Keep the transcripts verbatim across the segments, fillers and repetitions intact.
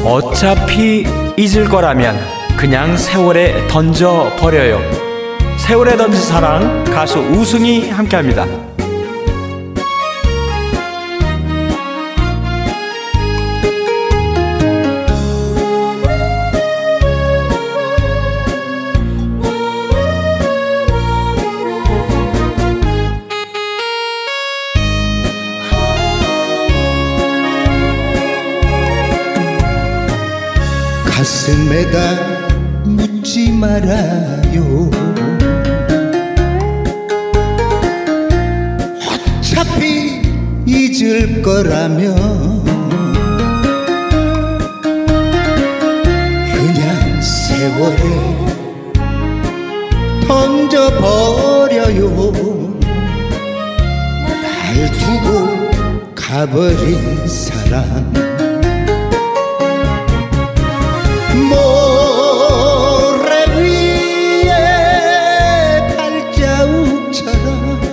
어차피 잊을 거라면 그냥 세월에 던져버려요. 세월에 던진 사랑, 가수 우승이 함께합니다. 가슴에다 묻지 말아요. 어차피 잊을 거라면 그냥 세월에 던져버려요. 날 두고 가버린 사람, 모래 위에 발자국처럼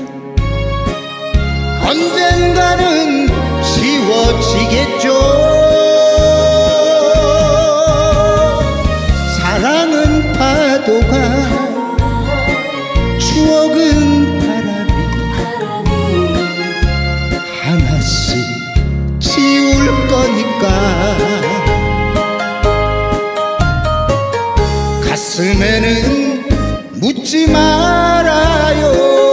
언젠가는 지워지겠죠. 사랑은 파도가, 추억은 바람이 하나씩 지울 거니까 가슴에는 묻지 말아요.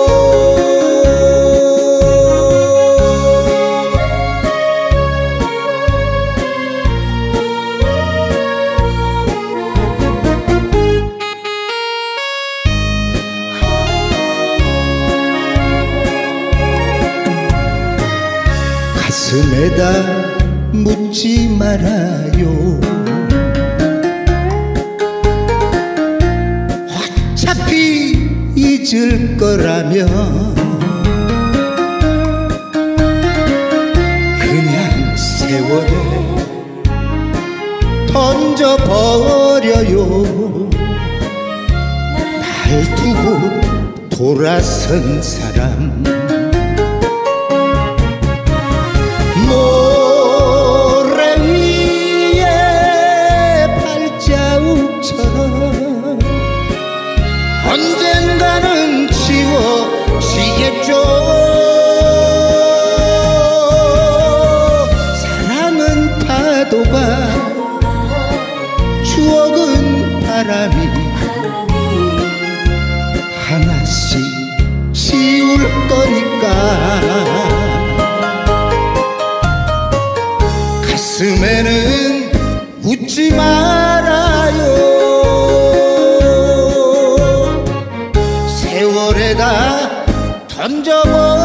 가슴에다 묻지 말아요. 어차피 잊을 거라면 그냥 세월에 던져버려요. 날 두고 돌아선 사람, 모래 위에 발자국처럼 언젠가는 지워지겠죠. 사랑은 파도가, 추억은 바람이 하나씩 지울 거니까 가슴에는 묻지 말아요. 세월에다 던져버려.